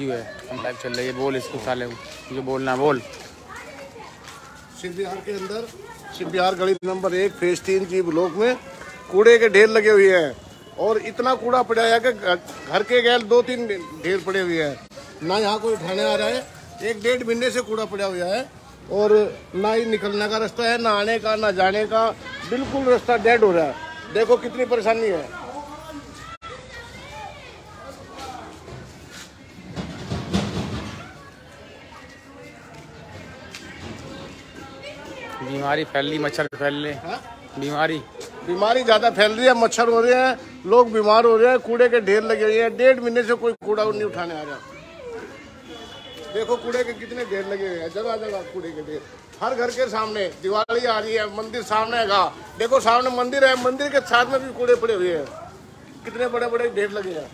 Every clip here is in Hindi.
हुई है, हम लाइव चल रही है। बोल इसको साले को जो बोलना बोल। शिव विहार के अंदर, शिव विहार गली नंबर 1 फेज 3 जी ब्लॉक में कूड़े के ढेर लगे हुए हैं और इतना कूड़ा पड़ा है कि घर के गैल 2-3 ढेर पड़े हुए हैं। ना यहाँ कोई उठाने आ रहा है, 1-1.5 महीने से कूड़ा पड़ा हुआ है और ना ही निकलने का रास्ता है, ना आने का ना जाने का, बिल्कुल रास्ता डेड हो रहा है। देखो कितनी परेशानी है। बीमारी फैल रही, मच्छर फैल रहे, बीमारी ज्यादा फैल रही है, मच्छर हो रहे हैं, लोग बीमार हो रहे हैं, कूड़े के ढेर लगे हुए हैं। 1.5 महीने से कोई कूड़ा नहीं उठाने आ रहा। देखो कूड़े के कितने ढेर लगे हुए हैं, जगह जगह कूड़े के ढेर। हर घर के सामने दिवाली आ रही है, मंदिर सामने है, देखो सामने मंदिर है, मंदिर के साथ में भी कूड़े पड़े हुए हैं, कितने बड़े बड़े ढेर लगे हैं।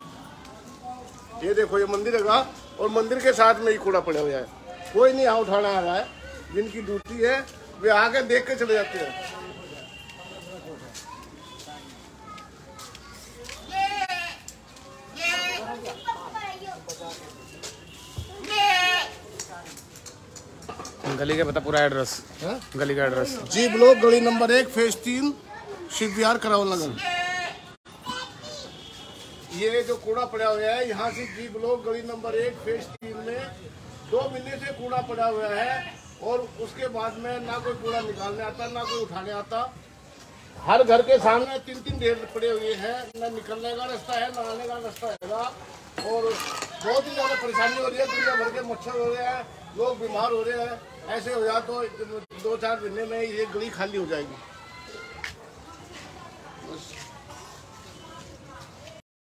ये देखो ये मंदिर है और मंदिर के साथ में ही कूड़ा पड़ा हुआ है, कोई नहीं यहाँ उठाना आ रहा है। जिनकी ड्यूटी है वे आके देख के चले जाते हैं। गली का पता पूरा एड्रेस, गली का एड्रेस जी ब्लॉक गली नंबर 1 फेज 3 शिव विहार करावल नगर। ये जो कूड़ा पड़ा हुआ है यहाँ से जी ब्लॉक गली नंबर 1 फेज 3 में 2 महीने से कूड़ा पड़ा हुआ है और उसके बाद में ना कोई कूड़ा निकालने आता, ना कोई उठाने आता। हर घर के सामने 3-3 ढेर पड़े हुए हैं, ना निकलने का रास्ता है, ना आने का रास्ता है और बहुत ही ज़्यादा परेशानी हो रही है। दुनिया भर के मच्छर हो रहे हैं, लोग बीमार हो रहे हैं। ऐसे हो जाए तो 2-4 महीने में ये गली खाली हो जाएगी।